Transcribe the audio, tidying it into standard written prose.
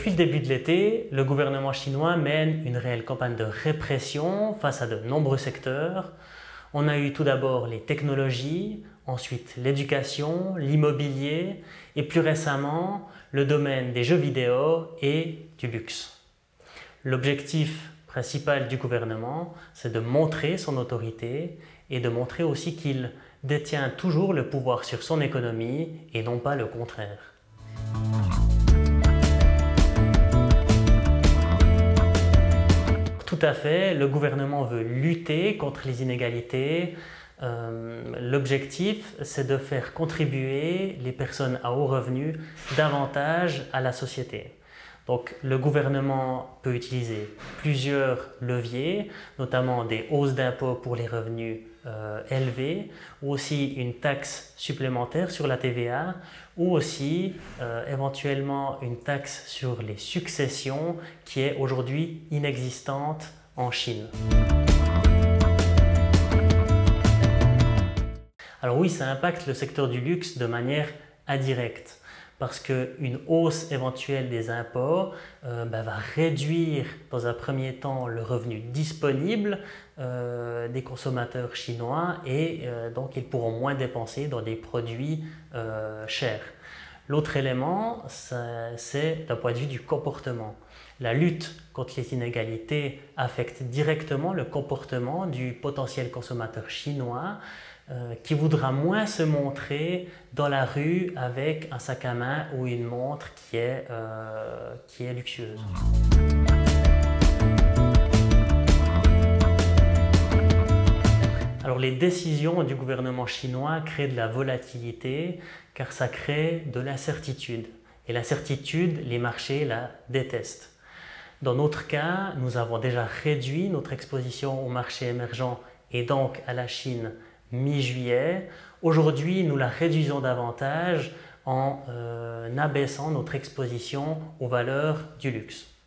Depuis le début de l'été, le gouvernement chinois mène une réelle campagne de répression face à de nombreux secteurs. On a eu tout d'abord les technologies, ensuite l'éducation, l'immobilier et plus récemment le domaine des jeux vidéo et du luxe. L'objectif principal du gouvernement, c'est de montrer son autorité et de montrer aussi qu'il détient toujours le pouvoir sur son économie et non pas le contraire. Tout à fait, le gouvernement veut lutter contre les inégalités. L'objectif, c'est de faire contribuer les personnes à haut revenu davantage à la société. Donc, le gouvernement peut utiliser plusieurs leviers, notamment des hausses d'impôts pour les revenus élevés, ou aussi une taxe supplémentaire sur la TVA, ou aussi éventuellement une taxe sur les successions qui est aujourd'hui inexistante en Chine. Alors oui, ça impacte le secteur du luxe de manière indirecte, parce qu'une hausse éventuelle des impôts va réduire dans un premier temps le revenu disponible des consommateurs chinois et donc ils pourront moins dépenser dans des produits chers. L'autre élément, c'est d'un point de vue du comportement. La lutte contre les inégalités affecte directement le comportement du potentiel consommateur chinois qui voudra moins se montrer dans la rue avec un sac à main ou une montre qui est luxueuse. Alors les décisions du gouvernement chinois créent de la volatilité car ça crée de l'incertitude. Et l'incertitude, les marchés la détestent. Dans notre cas, nous avons déjà réduit notre exposition aux marchés émergents et donc à la Chine mi-juillet. Aujourd'hui, nous la réduisons davantage en abaissant notre exposition aux valeurs du luxe.